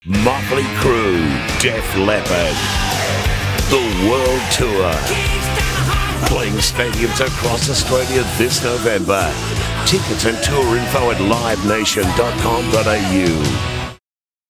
Mötley Crüe, Def Leppard, the World Tour, playing stadiums across Australia this November. Tickets and tour info at livenation.com.au.